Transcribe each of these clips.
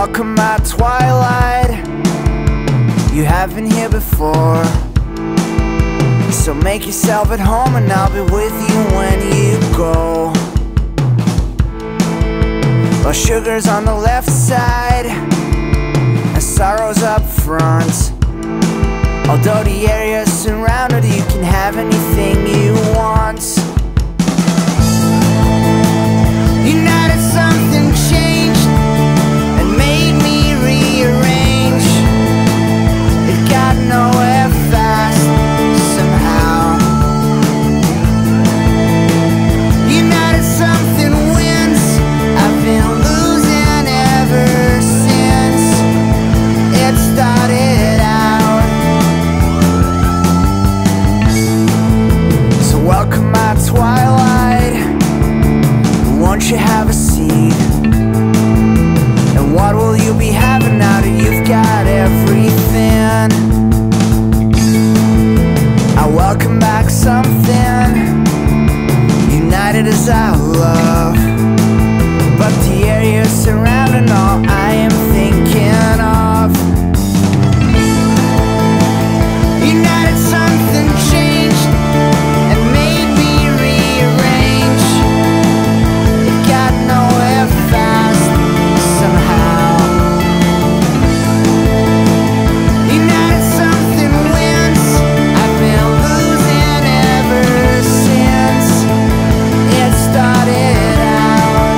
welcome my twilight. You have been here before, so make yourself at home and I'll be with you when you go. Well, sugar's on the left side and sorrow's up front. Although the area's surrounded, you can have anything you want. United, something changed and made me rearrange. It got nowhere fast somehow. United, something wins. I've been losing ever since it started out. So welcome my twilight. Won't you have a seat? And what will you be having now that you've got everything? I welcome back something united as our love, but the area surrounding all I am thinking of. United, something changed and made me rearrange. It got nowhere fast somehow. United, something wins. I've been losing ever since it started out.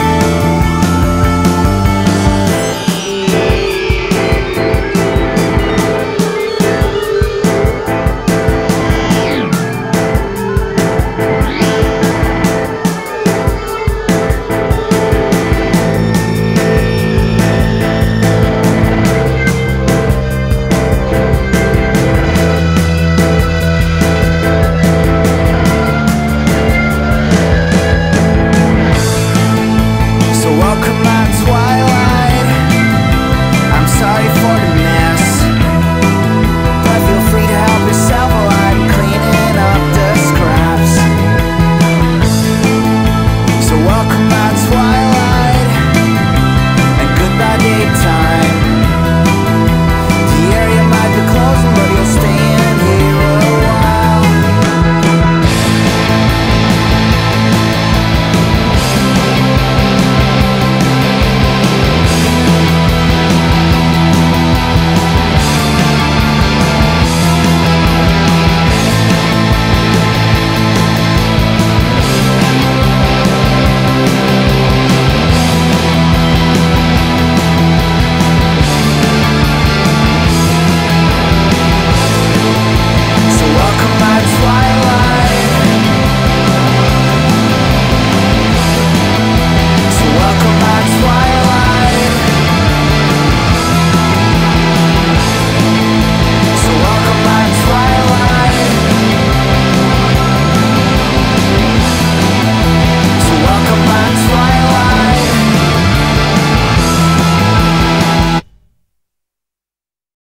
So welcome my twilight.